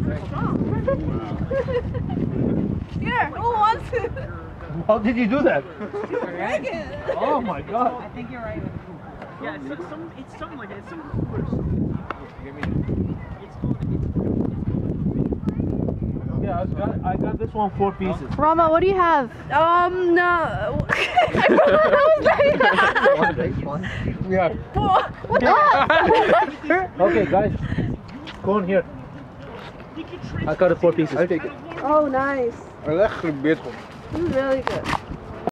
Here, who wants it? How did you do that? Megan. Oh my god. I think you're right. Yeah, it's something like that. It's some Yeah, I got this one 4 pieces. Rama, what do you have? No. Yeah. What? Okay, guys, go in here. I got it 4 pieces. I'll take it. Oh, nice. Lekker beter. This is really good.